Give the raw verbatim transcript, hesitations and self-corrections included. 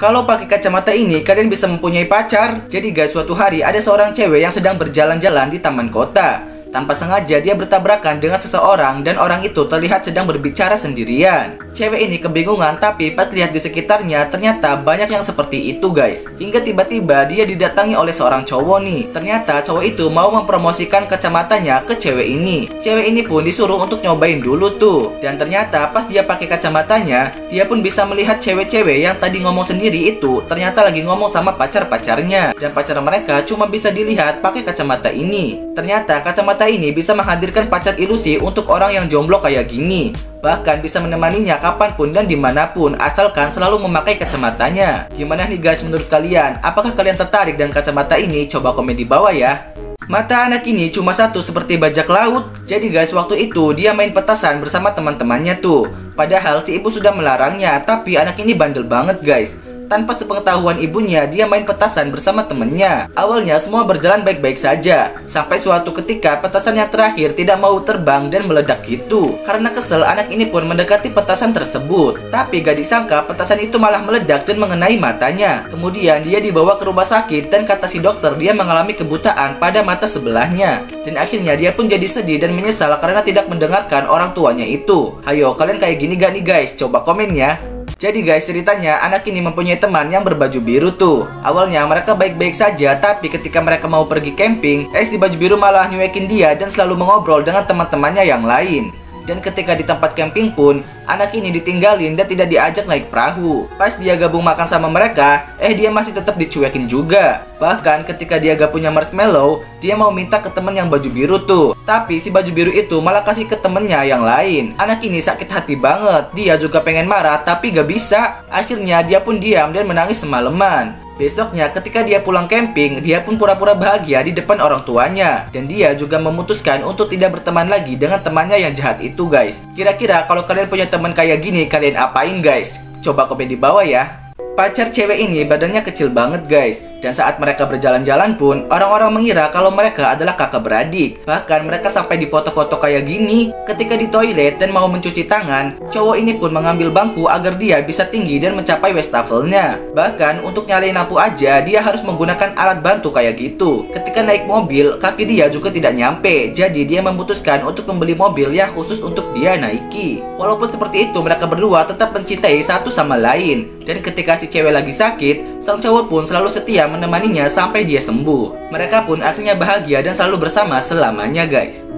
Kalau pakai kacamata ini, kalian bisa mempunyai pacar. Jadi guys, suatu hari ada seorang cewek yang sedang berjalan-jalan di taman kota. Tanpa sengaja dia bertabrakan dengan seseorang dan orang itu terlihat sedang berbicara sendirian. Cewek ini kebingungan, tapi pas lihat di sekitarnya ternyata banyak yang seperti itu guys. Hingga tiba-tiba dia didatangi oleh seorang cowok nih. Ternyata cowok itu mau mempromosikan kacamatanya ke cewek ini. Cewek ini pun disuruh untuk nyobain dulu tuh. Dan ternyata pas dia pakai kacamatanya, dia pun bisa melihat cewek-cewek yang tadi ngomong sendiri itu ternyata lagi ngomong sama pacar-pacarnya. Dan pacar mereka cuma bisa dilihat pakai kacamata ini. Ternyata kacamata ini bisa menghadirkan pacar ilusi untuk orang yang jomblo kayak gini. Bahkan bisa menemaninya kapanpun dan dimanapun, asalkan selalu memakai kacamatanya. Gimana nih guys menurut kalian? Apakah kalian tertarik dengan kacamata ini? Coba komen di bawah ya. Mata anak ini cuma satu seperti bajak laut. Jadi guys, waktu itu dia main petasan bersama teman-temannya tuh. Padahal si ibu sudah melarangnya, tapi anak ini bandel banget guys. Tanpa sepengetahuan ibunya, dia main petasan bersama temennya. Awalnya semua berjalan baik-baik saja, sampai suatu ketika petasan yang terakhir tidak mau terbang dan meledak gitu. Karena kesel, anak ini pun mendekati petasan tersebut. Tapi gak disangka petasan itu malah meledak dan mengenai matanya. Kemudian dia dibawa ke rumah sakit dan kata si dokter dia mengalami kebutaan pada mata sebelahnya. Dan akhirnya dia pun jadi sedih dan menyesal karena tidak mendengarkan orang tuanya itu. Hayo, kalian kayak gini gak nih guys? Coba komen ya. Jadi guys, ceritanya anak ini mempunyai teman yang berbaju biru tuh. Awalnya mereka baik-baik saja, tapi ketika mereka mau pergi camping, eh si baju biru malah nyuekin dia dan selalu mengobrol dengan teman-temannya yang lain. Dan ketika di tempat camping pun, anak ini ditinggalin dan tidak diajak naik perahu. Pas dia gabung makan sama mereka, eh dia masih tetap dicuekin juga. Bahkan ketika dia gak punya marshmallow, dia mau minta ke temen yang baju biru tuh. Tapi si baju biru itu malah kasih ke temennya yang lain. Anak ini sakit hati banget. Dia juga pengen marah tapi gak bisa. Akhirnya dia pun diam dan menangis semalaman. Besoknya ketika dia pulang camping, dia pun pura-pura bahagia di depan orang tuanya. Dan dia juga memutuskan untuk tidak berteman lagi dengan temannya yang jahat itu guys. Kira-kira kalau kalian punya teman kayak gini, kalian apain guys? Coba komen di bawah ya. Pacar cewek ini badannya kecil banget guys. Dan saat mereka berjalan-jalan pun, orang-orang mengira kalau mereka adalah kakak beradik. Bahkan mereka sampai di foto-foto kayak gini. Ketika di toilet dan mau mencuci tangan, cowok ini pun mengambil bangku agar dia bisa tinggi dan mencapai wastafelnya. Bahkan untuk nyalain lampu aja, dia harus menggunakan alat bantu kayak gitu. Ketika naik mobil, kaki dia juga tidak nyampe. Jadi dia memutuskan untuk membeli mobil yang khusus untuk dia naiki. Walaupun seperti itu, mereka berdua tetap mencintai satu sama lain. Dan ketika si cewek lagi sakit, sang cowok pun selalu setia menemaninya sampai dia sembuh. Mereka pun akhirnya bahagia dan selalu bersama selamanya guys.